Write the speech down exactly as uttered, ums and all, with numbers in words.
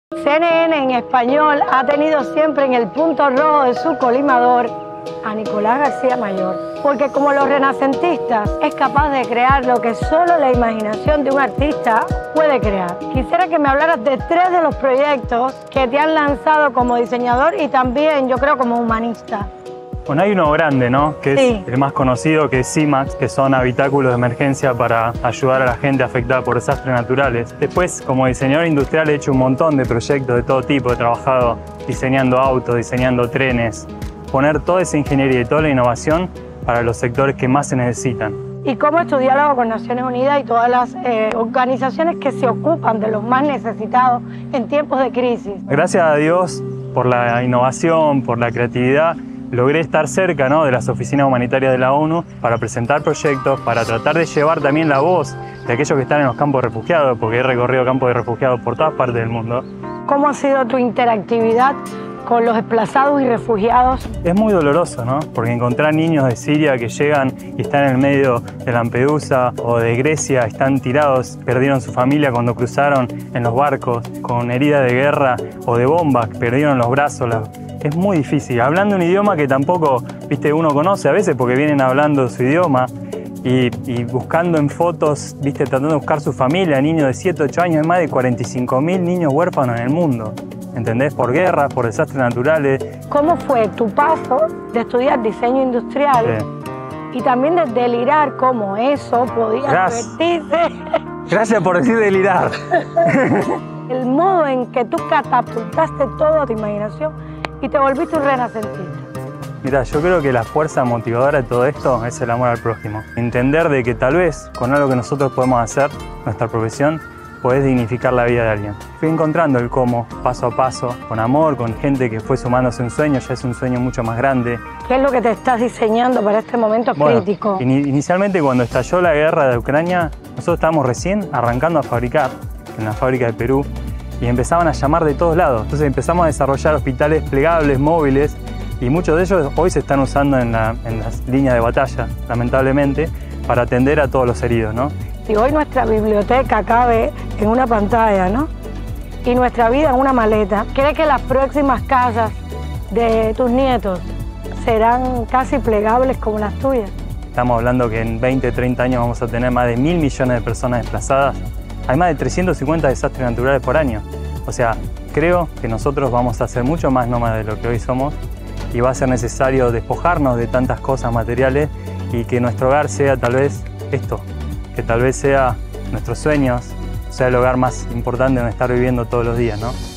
C N N en español ha tenido siempre en el punto rojo de su colimador a Nicolás García Mayor, porque como los renacentistas es capaz de crear lo que solo la imaginación de un artista puede crear. Quisiera que me hablaras de tres de los proyectos que te han lanzado como diseñador y también, yo creo, como humanista. Bueno, hay uno grande, ¿no? Que Sí. es el más conocido, que es CIMAX, que son habitáculos de emergencia para ayudar a la gente afectada por desastres naturales. Después, como diseñador industrial, he hecho un montón de proyectos de todo tipo. He trabajado diseñando autos, diseñando trenes, poner toda esa ingeniería y toda la innovación para los sectores que más se necesitan. ¿Y cómo es tu diálogo con Naciones Unidas y todas las eh, organizaciones que se ocupan de los más necesitados en tiempos de crisis? Gracias a Dios por la innovación, por la creatividad, logré estar cerca, ¿no?, de las oficinas humanitarias de la ONU para presentar proyectos, para tratar de llevar también la voz de aquellos que están en los campos de refugiados, porque he recorrido campos de refugiados por todas partes del mundo. ¿Cómo ha sido tu interactividad con los desplazados y refugiados? Es muy doloroso, ¿no? Porque encontrar niños de Siria que llegan y están en el medio de Lampedusa o de Grecia, están tirados, perdieron su familia cuando cruzaron en los barcos, con heridas de guerra o de bombas, perdieron los brazos. La... Es muy difícil, hablando un idioma que tampoco, viste, uno conoce a veces porque vienen hablando su idioma y, y buscando en fotos, viste, tratando de buscar su familia, niños de siete, ocho años, hay más de cuarenta y cinco mil niños huérfanos en el mundo. ¿Entendés? Por guerras, por desastres naturales. ¿Cómo fue tu paso de estudiar diseño industrial Sí. y también de delirar cómo eso podía Gracias. convertirse? Gracias por decir delirar. El modo en que tú catapultaste toda tu imaginación y te volviste un renacentista. Mira, yo creo que la fuerza motivadora de todo esto es el amor al prójimo. Entender de que tal vez con algo que nosotros podemos hacer, nuestra profesión, podés dignificar la vida de alguien. Fui encontrando el cómo, paso a paso, con amor, con gente que fue sumándose un sueño, ya es un sueño mucho más grande. ¿Qué es lo que te estás diseñando para este momento Bueno, crítico? in inicialmente cuando estalló la guerra de Ucrania, nosotros estábamos recién arrancando a fabricar en la fábrica de Perú y empezaban a llamar de todos lados. Entonces empezamos a desarrollar hospitales plegables, móviles, y muchos de ellos hoy se están usando en, la, en las líneas de batalla, lamentablemente, para atender a todos los heridos, ¿no? Si hoy nuestra biblioteca cabe en una pantalla, ¿no?, y nuestra vida en una maleta, ¿crees que las próximas casas de tus nietos serán casi plegables como las tuyas? Estamos hablando que en veinte, treinta años vamos a tener más de mil millones de personas desplazadas. Hay más de trescientos cincuenta desastres naturales por año. O sea, creo que nosotros vamos a ser mucho más nómadas de lo que hoy somos y va a ser necesario despojarnos de tantas cosas materiales y que nuestro hogar sea tal vez esto, que tal vez sea nuestros sueños, sea el hogar más importante donde estar viviendo todos los días, ¿no?